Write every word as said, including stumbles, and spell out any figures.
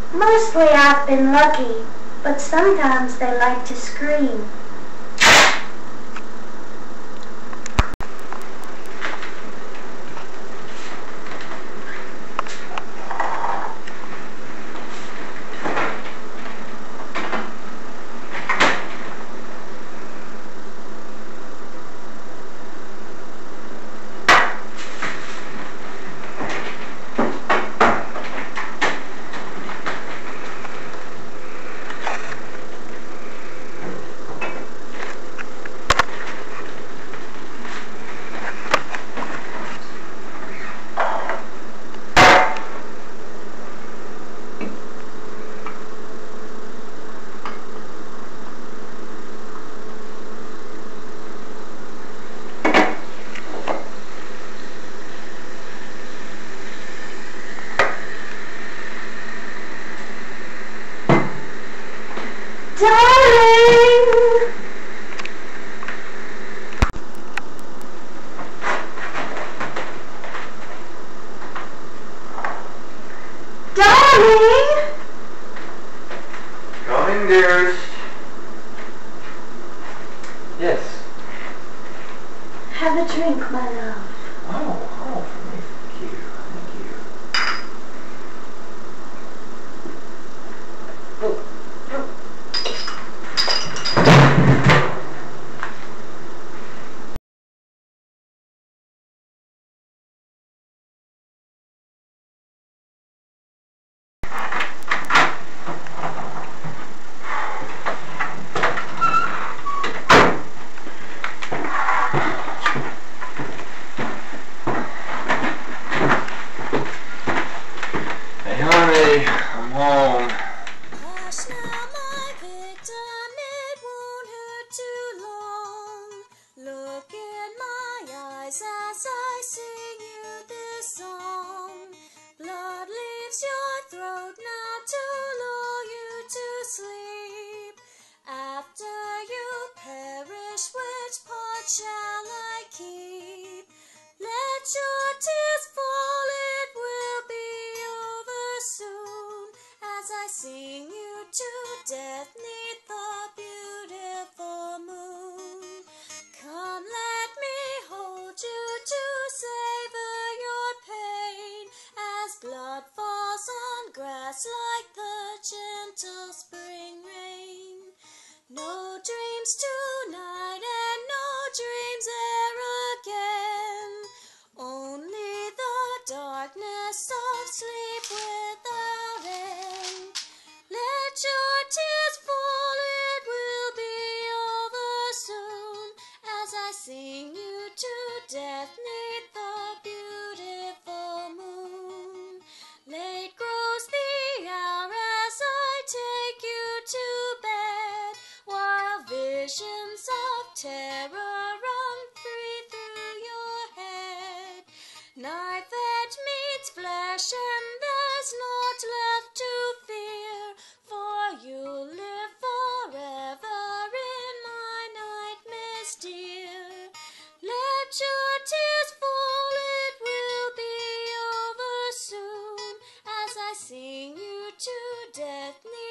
Mostly I've been lucky, but sometimes they like to scream. Darling! Darling! Coming, dearest. Yes. Have a drink, my love. Oh, oh, thank you, thank you. Oh, oh. Hey, honey, I'm home. Hush now, my victim, it won't hurt too long. Look in my eyes as I sing you this song. Blood leaves your throat now to lull you to sleep. After you perish, which part shall I keep? Let your tears fall, it will be over soon, as I sing you to death neath the beautiful moon. Come, let me hold you to savor your pain, as blood falls on grass like the gentle spring rain. No dreams tonight and no dreams e'er again, only the darkness of sleep without end. Let your tears fall, it will be over soon, as I sing you to death neath the beautiful moon. Late grows the hour as I take you to bed, while visions of terror run free through your head. Knife edge meets flesh and there's naught left to fear, for you live forever in my nightmares dear. Let your tears fall, it will be over soon, as I sing you to death near